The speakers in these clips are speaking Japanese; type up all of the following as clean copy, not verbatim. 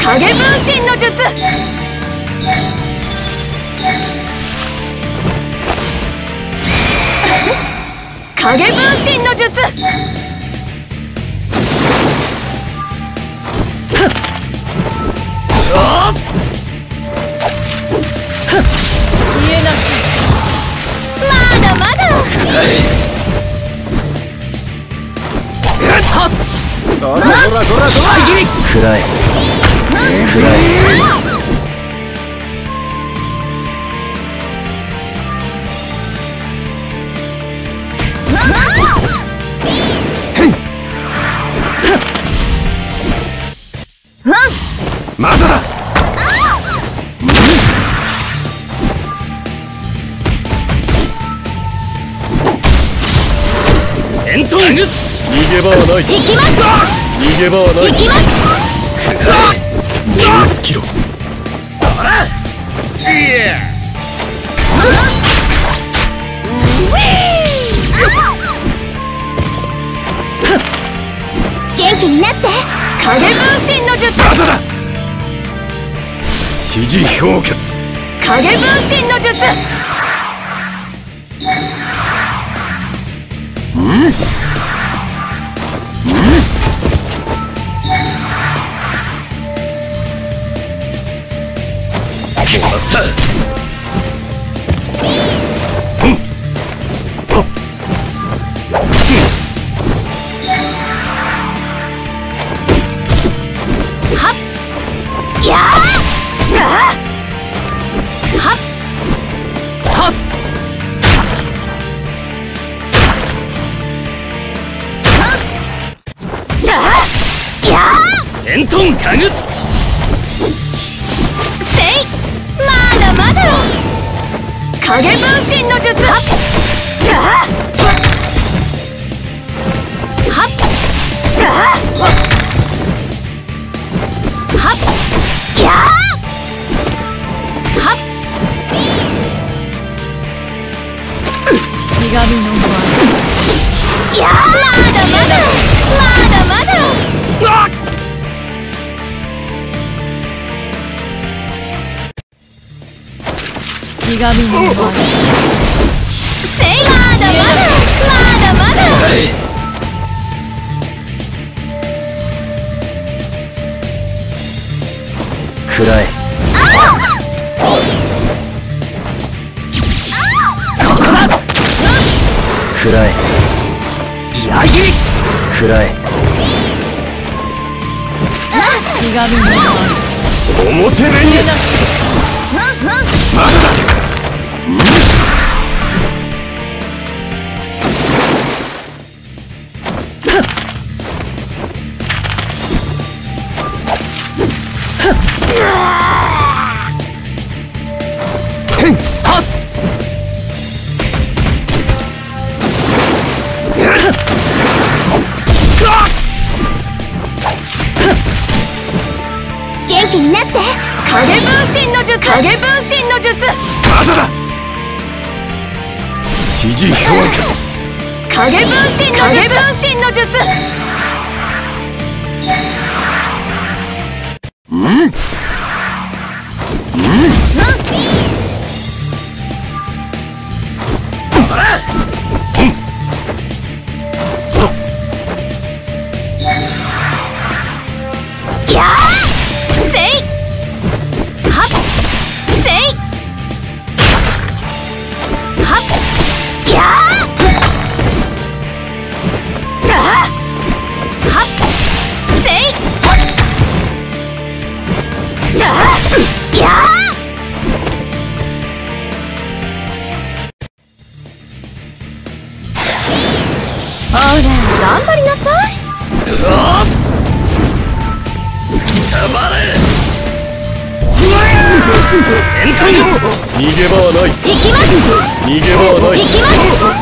影分身の術。影分身の術。消えなさい。まだまだ。 こらこらこらこら。暗い暗い。まだだ。逃げ場はない。行きます。逃げ場はない。行きます。燃え尽きろ。ほら。 元気になって。影分身の術。 まだだ。指示氷結。 影分身の術。 もらった。 はっやーはっはっ円遁かぐ土。 せい。まだまだ。影分身の術。はっやーはっ。死神の前。やーまだまだ。まだまだ。死神の前。せい。まだまだ。まだまだ。 暗い。ここだ。暗い。矢切り。暗い。 死神の前。 表面へ。まだだ。 元気になって。影分身の術。影分身の術。 まだだ。指示氷結。 影分身の術。影分身の術。やーせい。はっせい。はっやーはっせい。やーほら頑張りなさい。 逃げ場はない。 行きます。 逃げ場はない。 行きます。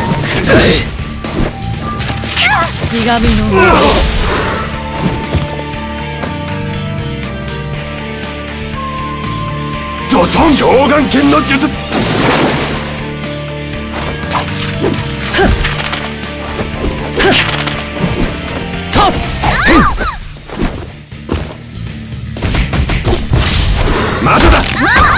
死神のドトン。召喚剣の術。 まだだ。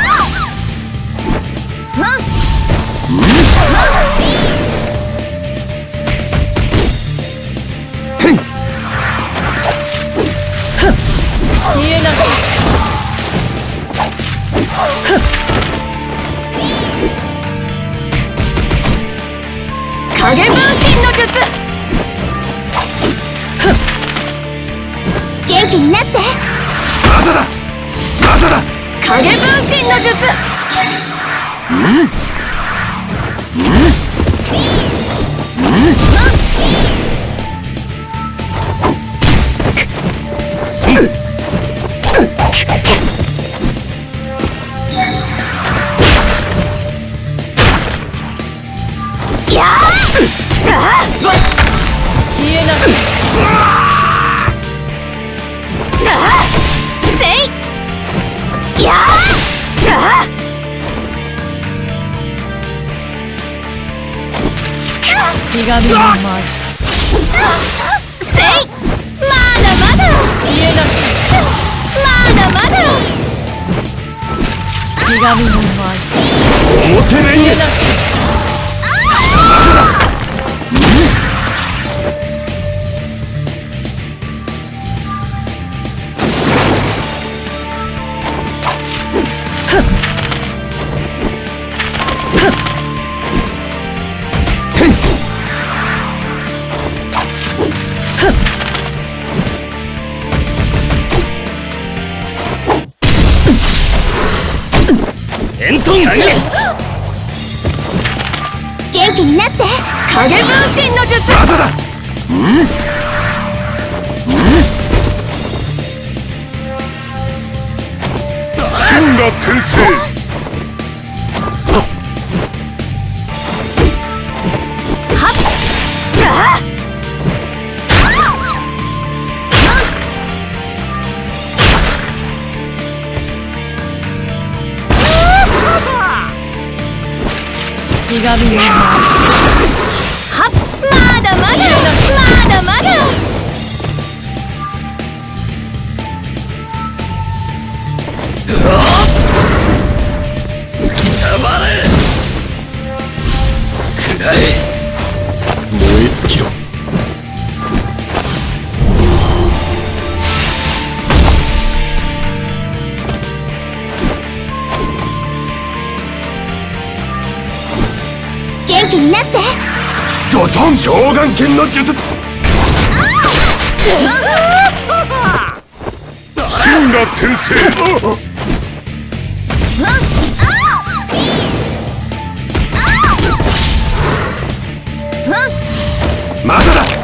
消えなさい。影分身の術。元気になって。 まだだ。まだだ。 影分身の術。やあ！消えなさい。せい！やあ！ひがみの舞。せい！まだまだ！消えなさい。まだまだ！ひがみの舞。 表面へ。 消えなさい。 エントン影。 元気になって。影分身の術。 まだだ。春が転生。 ひがみの舞。はっ、まだまだ、まだまだ。 たまれ。くらえ。燃え尽きろ。 元気になって。 ドトン。召喚剣の術。春が転生。まだだ。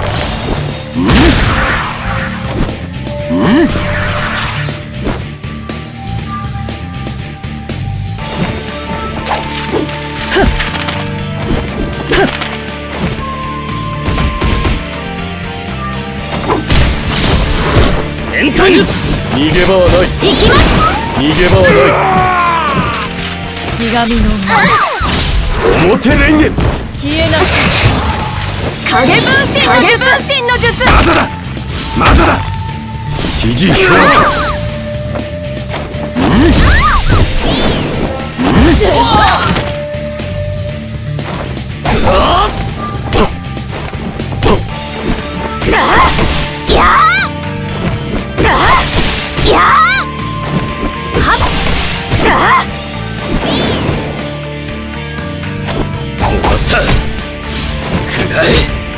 エンタイル。逃げ場はない。 行きます。 逃げ場はない。 ひがみの舞。 表レンゲ。 消えなさい。影分身の術。 まだだ。まだだ。指示表達。終わった。くらえ。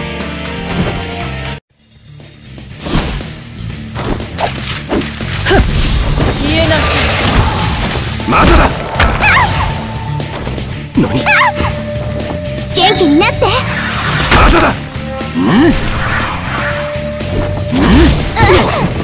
消えなさい。 まだだ。何。 元気になって。 まだだ。